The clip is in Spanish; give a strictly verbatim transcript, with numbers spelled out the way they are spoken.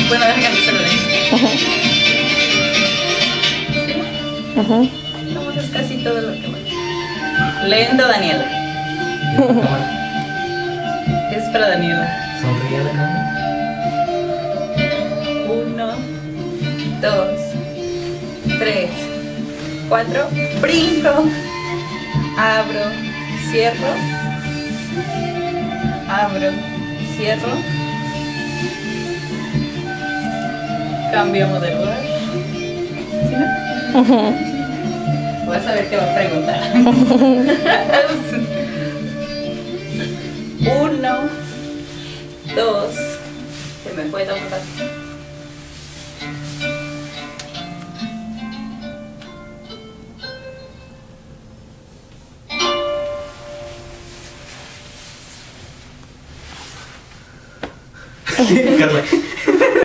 Bueno, déjame que se lo den. Ajá. Vamos, es casi todo lo que va. Lento, Daniela. Es para Daniela. Sonríe a la cámara. Uno, dos, tres, cuatro. Brinco. Abro, cierro. Abro, cierro. Cambiamos de lugar. ¿Sí, no? Ajá. Vas a ver qué va a preguntar. Uno, dos. Se me fue tan fácil. Carla.